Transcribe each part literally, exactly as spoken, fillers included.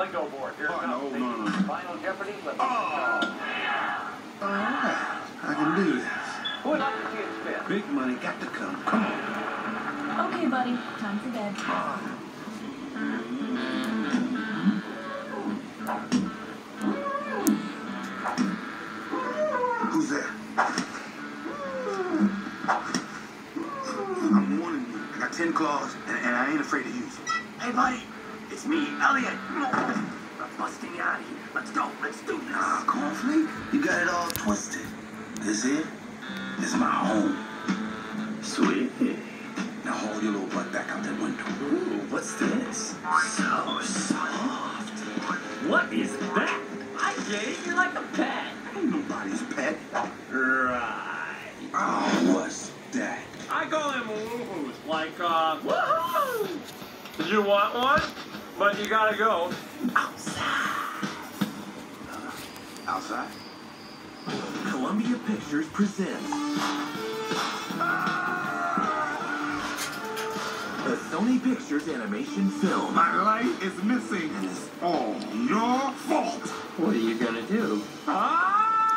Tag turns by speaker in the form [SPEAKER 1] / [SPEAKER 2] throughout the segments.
[SPEAKER 1] bingo board. Here
[SPEAKER 2] oh,
[SPEAKER 1] it comes.
[SPEAKER 2] no, no, no.
[SPEAKER 1] Final Jeopardy. Let's
[SPEAKER 2] oh. All right. I can do this.
[SPEAKER 1] Who would like to see it spin?
[SPEAKER 2] Big money got to come. Come on.
[SPEAKER 3] Okay, buddy. Time for bed.
[SPEAKER 2] Who's there? I'm warning you. I got ten claws, and, and I ain't afraid to use them.
[SPEAKER 4] Hey, buddy. It's me, Elliot. I'm busting you out of here. Let's go. Let's do this.
[SPEAKER 2] Ah, Cornflake, you got it all twisted. This here is my home.
[SPEAKER 4] Sweet.
[SPEAKER 2] Now haul your little butt back out that window.
[SPEAKER 4] Ooh, what's this? So soft. What is that? I get it. You're like a pet.
[SPEAKER 2] Ain't nobody's pet.
[SPEAKER 4] Right.
[SPEAKER 2] Oh, what's that?
[SPEAKER 1] I call him woohoos. Like, uh, woohoo! You want one? But you gotta go.
[SPEAKER 4] Outside.
[SPEAKER 2] Outside?
[SPEAKER 4] Columbia Pictures presents the Sony Pictures animation film.
[SPEAKER 2] My life is missing, and it's all your fault.
[SPEAKER 4] What are you gonna do?
[SPEAKER 2] Ah!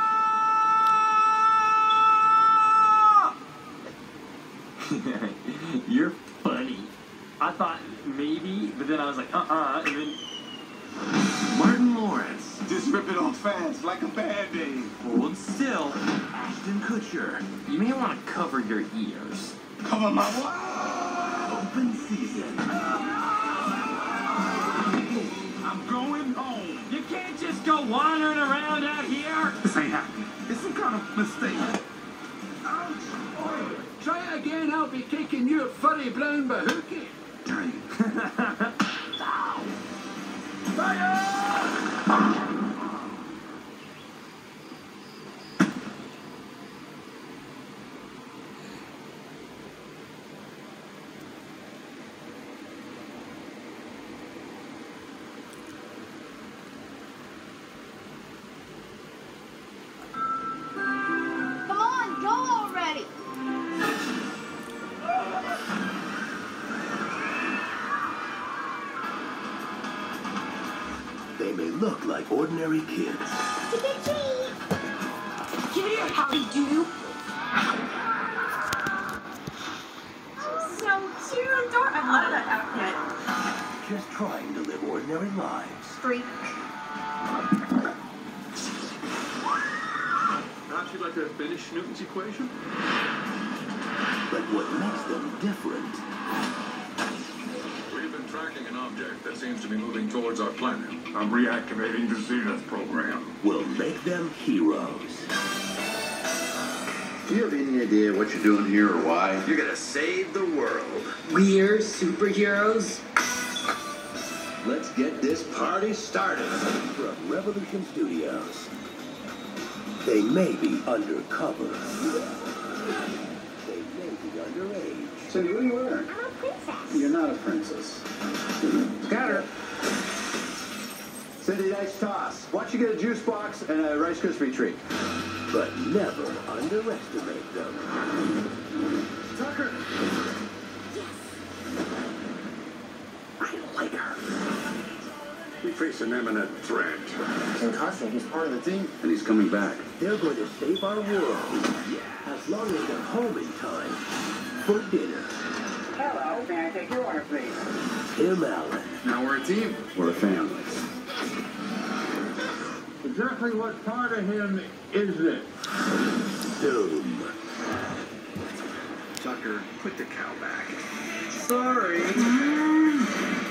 [SPEAKER 4] You're funny. I thought maybe, but then I was like, uh-uh, and then... Martin Lawrence.
[SPEAKER 2] Just rip it off fast, like a Band-Aid.
[SPEAKER 4] Hold still. Ashton Kutcher. You may want to cover your ears.
[SPEAKER 2] Cover my what?
[SPEAKER 4] Open season.
[SPEAKER 2] I'm going home.
[SPEAKER 4] You can't just go wandering around out here.
[SPEAKER 2] This ain't happening. It's some kind of mistake. Ouch.
[SPEAKER 5] Try it again, I'll be kicking your furry brown bahookie.
[SPEAKER 2] Dang.
[SPEAKER 5] Fire!
[SPEAKER 3] Come on, go already.
[SPEAKER 4] They may look like ordinary kids.
[SPEAKER 3] Give me your howdy do. So cute. Don't I love that outfit.
[SPEAKER 4] Just trying to live ordinary lives.
[SPEAKER 3] Freak.
[SPEAKER 1] Aren't you like to finish Newton's equation?
[SPEAKER 4] But what makes them different
[SPEAKER 6] We've been tracking an object that seems to be moving towards our planet.
[SPEAKER 2] I'm reactivating the Zenith program.
[SPEAKER 4] will make them heroes.
[SPEAKER 7] Do you have any idea what you're doing here or why?
[SPEAKER 6] You're gonna save the world.
[SPEAKER 8] We're superheroes?
[SPEAKER 7] Let's get this party started.
[SPEAKER 4] From Revolution Studios. They may be undercover. They may be underage.
[SPEAKER 7] Cindy, what are you wearing?
[SPEAKER 3] I'm a princess.
[SPEAKER 7] You're not a princess. Scatter. Cindy, nice toss. Why don't you get a juice box and a Rice Krispie treat?
[SPEAKER 4] But never underestimate them.
[SPEAKER 7] Tucker.
[SPEAKER 4] I like her.
[SPEAKER 7] We face an imminent threat.
[SPEAKER 8] In Costa, he's part of the team.
[SPEAKER 7] And he's coming back.
[SPEAKER 4] They're going to save our world. As long as they're home in time for dinner.
[SPEAKER 8] Hello, may I take your order, please?
[SPEAKER 4] Tim Allen.
[SPEAKER 7] Now we're a team. We're a family.
[SPEAKER 5] Exactly what part of him is it?
[SPEAKER 4] Doom.
[SPEAKER 7] Tucker, put the cow back.
[SPEAKER 8] Sorry.